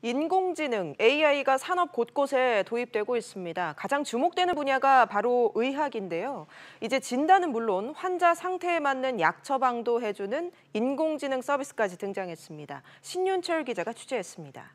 인공지능, AI가 산업 곳곳에 도입되고 있습니다. 가장 주목되는 분야가 바로 의학인데요. 이제 진단은 물론 환자 상태에 맞는 약 처방도 해주는 인공지능 서비스까지 등장했습니다. 신윤철 기자가 취재했습니다.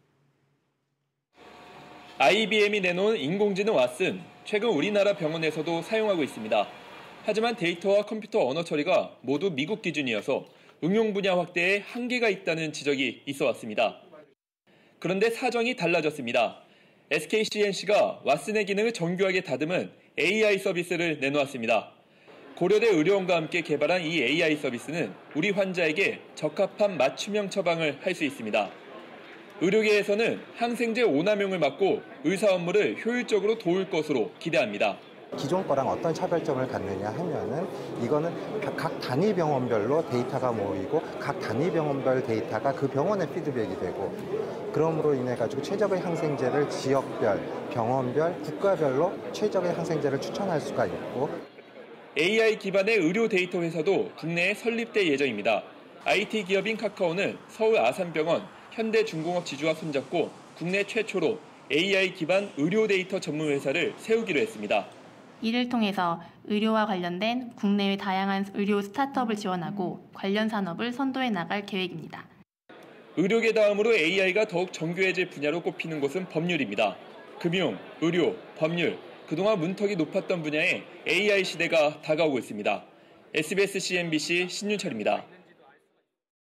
IBM이 내놓은 인공지능 왓슨, 최근 우리나라 병원에서도 사용하고 있습니다. 하지만 데이터와 컴퓨터 언어 처리가 모두 미국 기준이어서 응용 분야 확대에 한계가 있다는 지적이 있어 왔습니다. 그런데 사정이 달라졌습니다. SKCNC가 왓슨의 기능을 정교하게 다듬은 AI 서비스를 내놓았습니다. 고려대 의료원과 함께 개발한 이 AI 서비스는 우리 환자에게 적합한 맞춤형 처방을 할 수 있습니다. 의료계에서는 항생제 오남용을 막고 의사 업무를 효율적으로 도울 것으로 기대합니다. 기존 거랑 어떤 차별점을 갖느냐 하면은 이거는 각 단위 병원별로 데이터가 모이고 각 단위 병원별 데이터가 그 병원에 피드백이 되고 그럼으로 인해 가지고 최적의 항생제를 지역별, 병원별, 국가별로 최적의 항생제를 추천할 수가 있고 AI 기반의 의료 데이터 회사도 국내에 설립될 예정입니다. IT 기업인 카카오는 서울 아산병원, 현대중공업 지주와 손잡고 국내 최초로 AI 기반 의료 데이터 전문 회사를 세우기로 했습니다. 이를 통해서 의료와 관련된 국내외 다양한 의료 스타트업을 지원하고 관련 산업을 선도해 나갈 계획입니다. 의료계 다음으로 AI가 더욱 정교해질 분야로 꼽히는 곳은 법률입니다. 금융, 의료, 법률, 그동안 문턱이 높았던 분야에 AI 시대가 다가오고 있습니다. SBS CNBC 신윤철입니다.